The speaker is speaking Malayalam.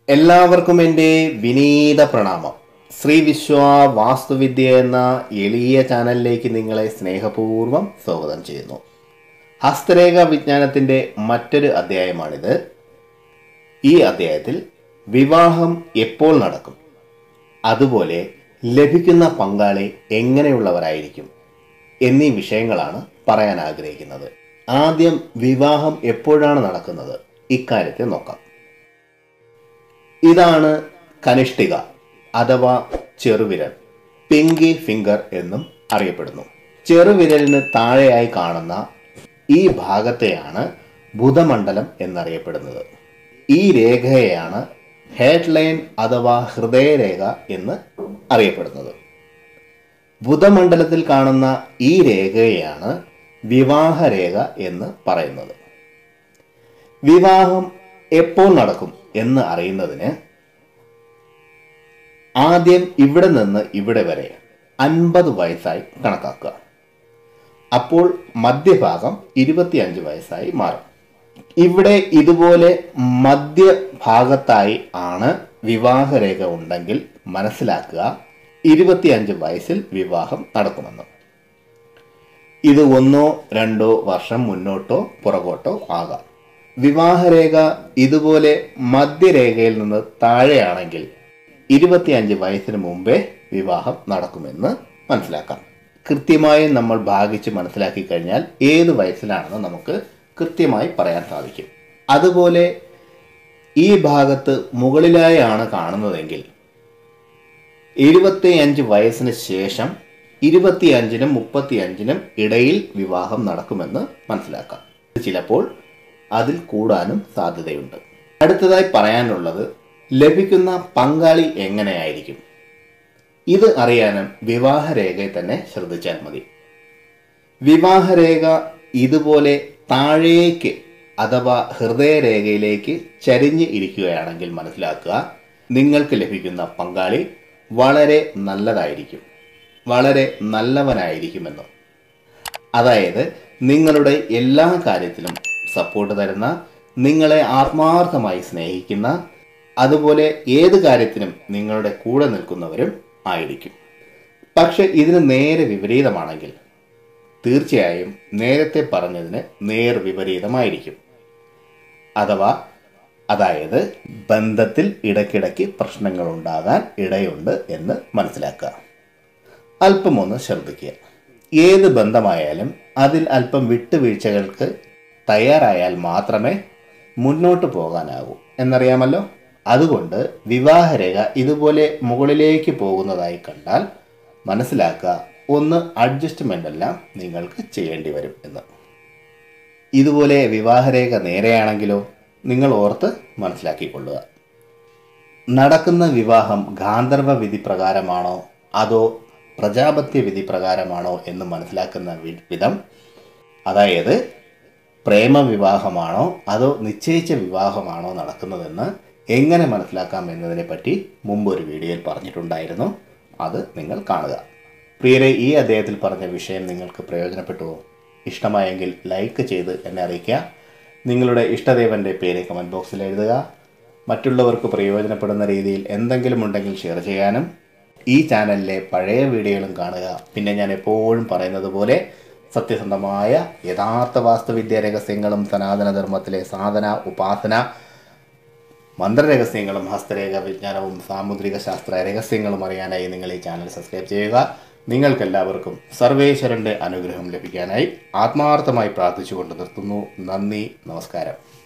എല്ലാവർക്കും എൻ്റെ വിനീത പ്രണാമം. ശ്രീ വിശ്വ വാസ്തുവിദ്യ എന്ന എളിയ ചാനലിലേക്ക് നിങ്ങളെ സ്നേഹപൂർവ്വം സ്വാഗതം ചെയ്യുന്നു. ഹസ്തരേഖ വിജ്ഞാനത്തിൻ്റെ മറ്റൊരു അധ്യായമാണിത്. ഈ അധ്യായത്തിൽ വിവാഹം എപ്പോൾ നടക്കും, അതുപോലെ ലഭിക്കുന്ന പങ്കാളി എങ്ങനെയുള്ളവരായിരിക്കും എന്നീ വിഷയങ്ങളാണ് പറയാൻ ആഗ്രഹിക്കുന്നത്. ആദ്യം വിവാഹം എപ്പോഴാണ് നടക്കുന്നത് ഇക്കാര്യത്തെ നോക്കാം. ഇതാണ് കനിഷ്ഠിക അഥവാ ചെറുവിരൽ, പിങ്കി ഫിംഗർ എന്നും അറിയപ്പെടുന്നു. ചെറുവിരലിന് താഴെയായി കാണുന്ന ഈ ഭാഗത്തെയാണ് ബുധമണ്ഡലം എന്നറിയപ്പെടുന്നത്. ഈ രേഖയെയാണ് ഹെഡ് ലൈൻ അഥവാ ഹൃദയരേഖ എന്ന് അറിയപ്പെടുന്നത്. ബുധമണ്ഡലത്തിൽ കാണുന്ന ഈ രേഖയെയാണ് വിവാഹരേഖ എന്ന് പറയുന്നത്. വിവാഹം എപ്പോൾ നടക്കും എന്ന് അറിയുന്നതിന് ആദ്യം ഇവിടെ നിന്ന് ഇവിടെ വരെ 50 വയസ്സായി കണക്കാക്കുക. അപ്പോൾ മധ്യഭാഗം 25 വയസ്സായി മാറും. ഇവിടെ ഇതുപോലെ മധ്യഭാഗത്തായി ആണ് വിവാഹരേഖ ഉണ്ടെങ്കിൽ മനസ്സിലാക്കുക 25 വയസ്സിൽ വിവാഹം നടക്കുമെന്ന്. ഇത് 1-2 വർഷം മുന്നോട്ടോ പുറകോട്ടോ ആകാം. വിവാഹരേഖ ഇതുപോലെ മധ്യരേഖയിൽ നിന്ന് താഴെയാണെങ്കിൽ 25 വയസ്സിന് മുമ്പേ വിവാഹം നടക്കുമെന്ന് മനസ്സിലാക്കാം. കൃത്യമായും നമ്മൾ ഭാഗിച്ച് മനസ്സിലാക്കി കഴിഞ്ഞാൽ ഏത് വയസ്സിലാണെന്ന് നമുക്ക് കൃത്യമായി പറയാൻ സാധിക്കും. അതുപോലെ ഈ ഭാഗത്ത് മുകളിലായാണ് കാണുന്നതെങ്കിൽ 25 വയസ്സിന് ശേഷം 25-നും 35-നും ഇടയിൽ വിവാഹം നടക്കുമെന്ന് മനസ്സിലാക്കാം. ചിലപ്പോൾ അതിൽ കൂടാനും സാധ്യതയുണ്ട്. അടുത്തതായി പറയാനുള്ളത് ലഭിക്കുന്ന പങ്കാളി എങ്ങനെയായിരിക്കും. ഇത് അറിയാനും വിവാഹരേഖയെ തന്നെ ശ്രദ്ധിച്ചാൽ മതി. വിവാഹരേഖ ഇതുപോലെ താഴേക്ക് അഥവാ ഹൃദയരേഖയിലേക്ക് ചരിഞ്ഞ് ഇരിക്കുകയാണെങ്കിൽ മനസ്സിലാക്കുക നിങ്ങൾക്ക് ലഭിക്കുന്ന പങ്കാളി വളരെ നല്ലതായിരിക്കും, വളരെ നല്ലവനായിരിക്കുമെന്ന്. അതായത് നിങ്ങളുടെ എല്ലാ കാര്യത്തിലും സപ്പോർട്ട് തരുന്ന, നിങ്ങളെ ആത്മാർത്ഥമായി സ്നേഹിക്കുന്ന, അതുപോലെ ഏത് കാര്യത്തിനും നിങ്ങളുടെ കൂടെ നിൽക്കുന്നവരും ആയിരിക്കും. പക്ഷെ ഇതിന് നേരെ വിപരീതമാണെങ്കിൽ തീർച്ചയായും നേരത്തെ പറഞ്ഞതിന് നേർ വിപരീതമായിരിക്കും. അതായത് ബന്ധത്തിൽ ഇടയ്ക്കിടയ്ക്ക് പ്രശ്നങ്ങൾ ഉണ്ടാകാൻ ഇടയുണ്ട് എന്ന് മനസ്സിലാക്കുക. അല്പമൊന്ന് ശ്രദ്ധിക്കുക. ഏത് ബന്ധമായാലും അതിൽ അല്പം വിട്ടുവീഴ്ചകൾക്ക് തയ്യാറായാൽ മാത്രമേ മുന്നോട്ട് പോകാനാകൂ എന്നറിയാമല്ലോ. അതുകൊണ്ട് വിവാഹരേഖ ഇതുപോലെ മുകളിലേക്ക് പോകുന്നതായി കണ്ടാൽ മനസ്സിലാക്കുക ഒന്ന് അഡ്ജസ്റ്റ്മെൻ്റ് എല്ലാം നിങ്ങൾക്ക് ചെയ്യേണ്ടി വരും എന്ന്. ഇതുപോലെ വിവാഹരേഖ നേരെയാണെങ്കിലോ നിങ്ങൾ ഓർത്ത് മനസ്സിലാക്കിക്കൊള്ളുക. നടക്കുന്ന വിവാഹം ഗാന്ധർവ വിധി പ്രകാരമാണോ അതോ പ്രജാപത്യ വിധി പ്രകാരമാണോ എന്ന് മനസ്സിലാക്കുന്ന വിധം, അതായത് പ്രേമവിവാഹമാണോ അതോ നിശ്ചയിച്ച വിവാഹമാണോ നടക്കുന്നതെന്ന് എങ്ങനെ മനസ്സിലാക്കാം എന്നതിനെ പറ്റി മുമ്പൊരു വീഡിയോയിൽ പറഞ്ഞിട്ടുണ്ടായിരുന്നു. അത് നിങ്ങൾ കാണുക. പ്രിയരെ, ഈ അധ്യായത്തിൽ പറഞ്ഞ വിഷയം നിങ്ങൾക്ക് പ്രയോജനപ്പെട്ടുവോ? ഇഷ്ടമായെങ്കിൽ ലൈക്ക് ചെയ്ത് എന്നെ അറിയിക്കുക. നിങ്ങളുടെ ഇഷ്ടദേവൻ്റെ പേര് കമൻറ്റ് ബോക്സിൽ എഴുതുക. മറ്റുള്ളവർക്ക് പ്രയോജനപ്പെടുന്ന രീതിയിൽ എന്തെങ്കിലും ഉണ്ടെങ്കിൽ ഷെയർ ചെയ്യാനും ഈ ചാനലിലെ പഴയ വീഡിയോകളും കാണുക. പിന്നെ ഞാൻ എപ്പോഴും പറയുന്നത് പോലെ സത്യസന്ധമായ യഥാർത്ഥ വാസ്തുവിദ്യ രഹസ്യങ്ങളും സനാതനധർമ്മത്തിലെ സാധന, ഉപാസന, മന്ത്രരഹസ്യങ്ങളും ഹസ്തരേഖ വിജ്ഞാനവും സാമുദ്രിക ശാസ്ത്ര രഹസ്യങ്ങളും അറിയാനായി നിങ്ങൾ ഈ ചാനൽ സബ്സ്ക്രൈബ് ചെയ്യുക. നിങ്ങൾക്കെല്ലാവർക്കും സർവേശ്വരൻ്റെ അനുഗ്രഹം ലഭിക്കാനായി ആത്മാർത്ഥമായി പ്രാർത്ഥിച്ചുകൊണ്ട് നിർത്തുന്നു. നന്ദി, നമസ്കാരം.